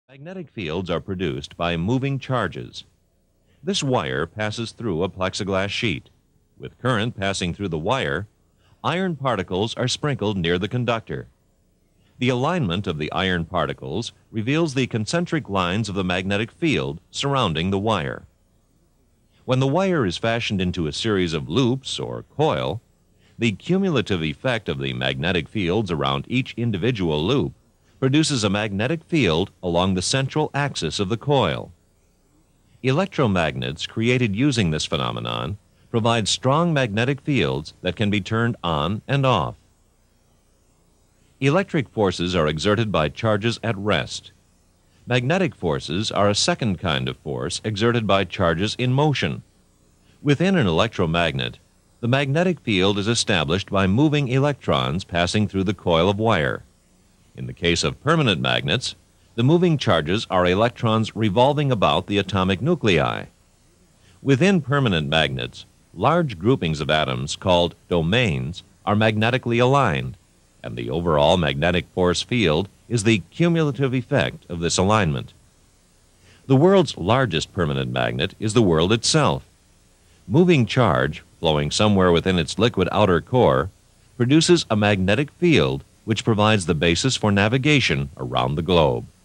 Magnetic fields are produced by moving charges. This wire passes through a plexiglass sheet. With current passing through the wire, iron particles are sprinkled near the conductor. The alignment of the iron particles reveals the concentric lines of the magnetic field surrounding the wire. When the wire is fashioned into a series of loops or coil, the cumulative effect of the magnetic fields around each individual loop produces a magnetic field along the central axis of the coil. Electromagnets created using this phenomenon provide strong magnetic fields that can be turned on and off. Electric forces are exerted by charges at rest. Magnetic forces are a second kind of force exerted by charges in motion. Within an electromagnet, the magnetic field is established by moving electrons passing through the coil of wire. In the case of permanent magnets, the moving charges are electrons revolving about the atomic nuclei. Within permanent magnets, large groupings of atoms called domains are magnetically aligned, and the overall magnetic force field is the cumulative effect of this alignment. The world's largest permanent magnet is the world itself. Moving charge, flowing somewhere within its liquid outer core, produces a magnetic field which provides the basis for navigation around the globe.